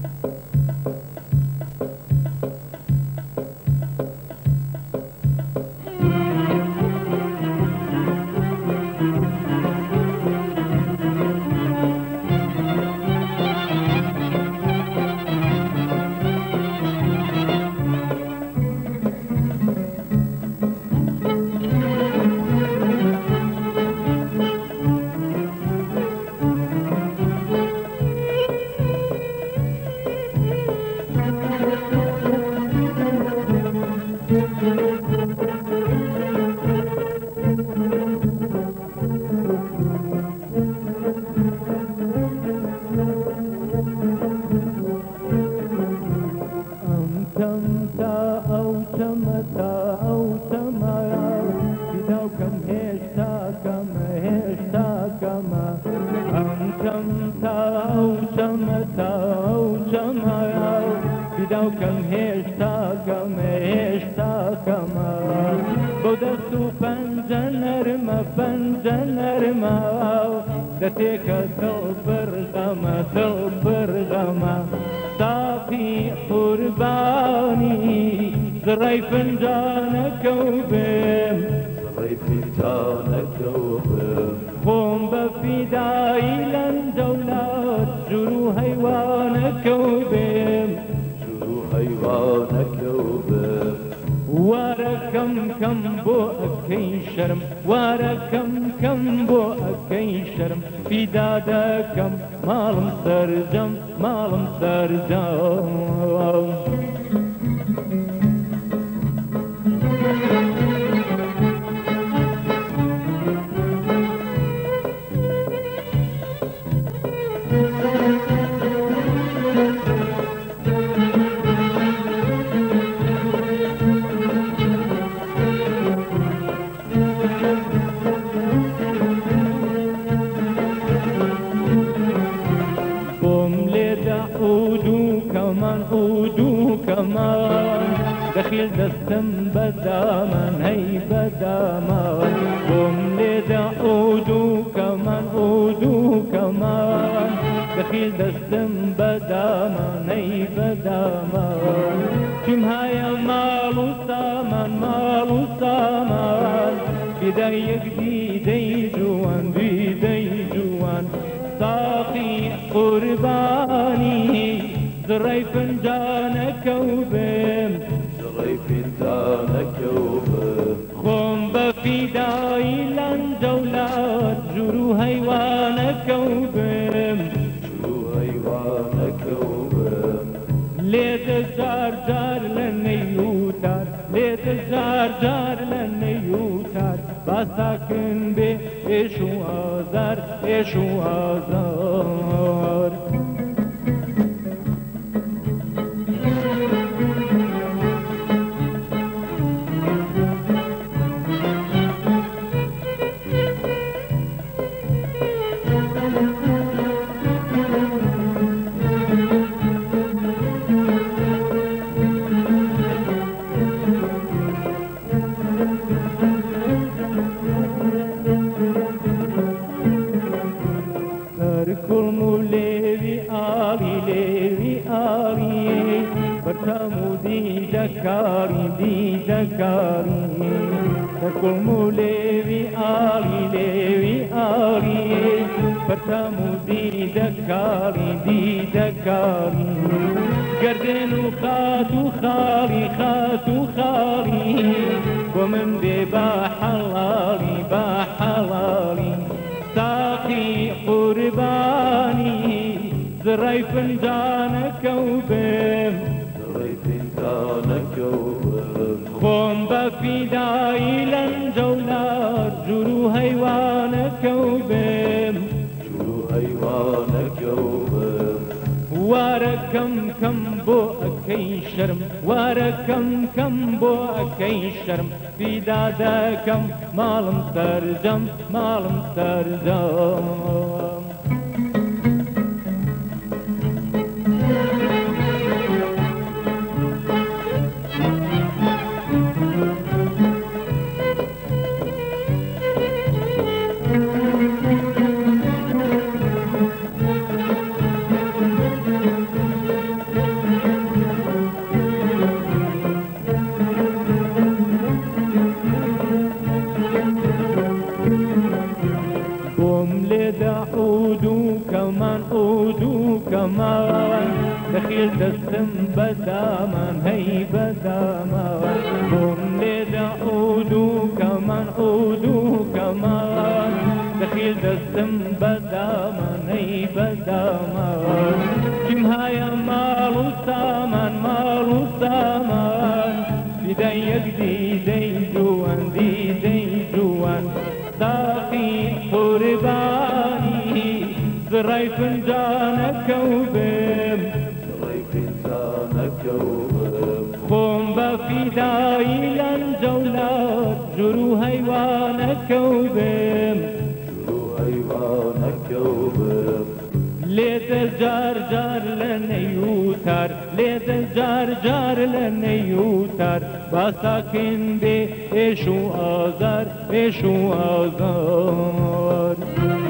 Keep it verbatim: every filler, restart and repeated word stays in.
دادكم مالم سرجم مالم سرجم عود و كمان عود و كمان دخيل دستم بدامان هي بدامان قوم ليدا عود و كمان عود و كمان دخيل دستم بدامان هي بدامان كم هاي مال و سامان مال و سامان بدايك دي دي جوان دي دي جوان ساقي قرباني زراي فنجانك وبم زراي فنجانك وبم قوم بفداي للجولات جرو حيوانك وبم جرو حيوانك وبم ليت الجار جار لنيوتر ليت الجار جار لنيوتر بساكن بي ايشو آزار ايشو آزار